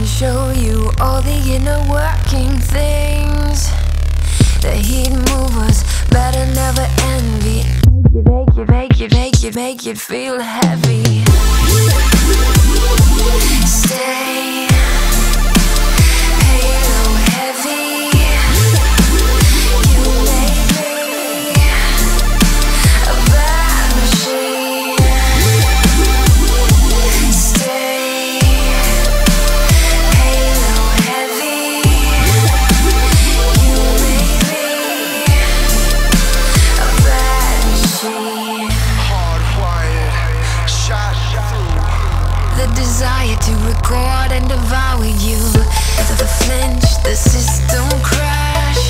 show you all the inner working things. The heat movers better never envy. Make it feel heavy. Stay halo heavy. You make me a bad machine. Stay halo heavy. You make me a bad machine. Hardwired, shot through. The desire to record and devour you. The flinch, the system crash.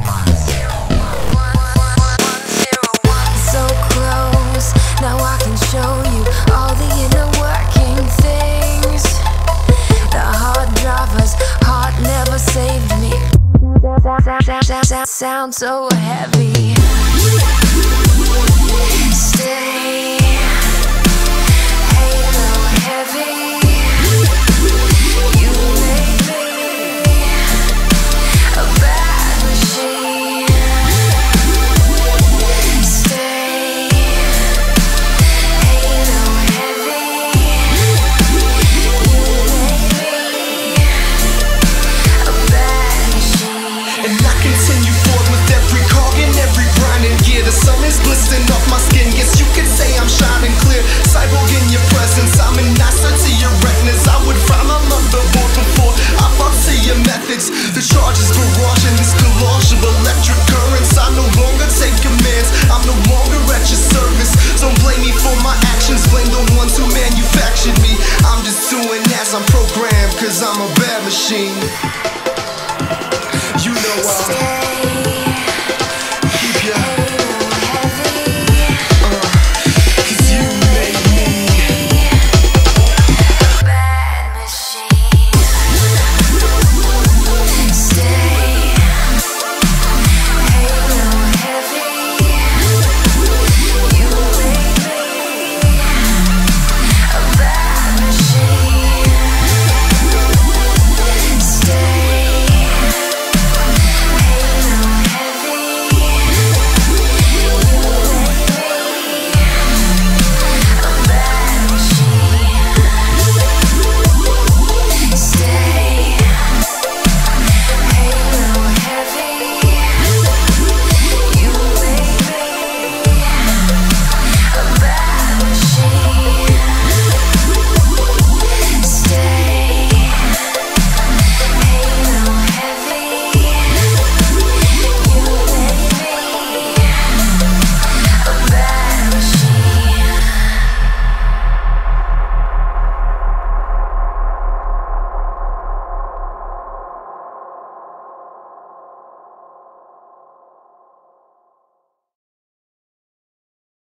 So close, now I can show you all the inner working things. The hard driver's heart never saved me. Sound so heavy. Stay halo heavy. You make me a bad machine. Stay halo heavy. You make me a bad machine. And I continue forward with every cog and every grinding gear. The sun is glistening off my skin. Yes, you could say I'm shining clear. Cyborg in your presence, I'm an asset to your retinas. I would find my motherboard before I fall to your methods. The charge is barraging this collage of electric currents. I no longer take commands, I'm no longer at your service. Don't blame me for my actions, blame the ones who manufactured me. I'm just doing as I'm programmed, cause I'm a bad machine. You know I'm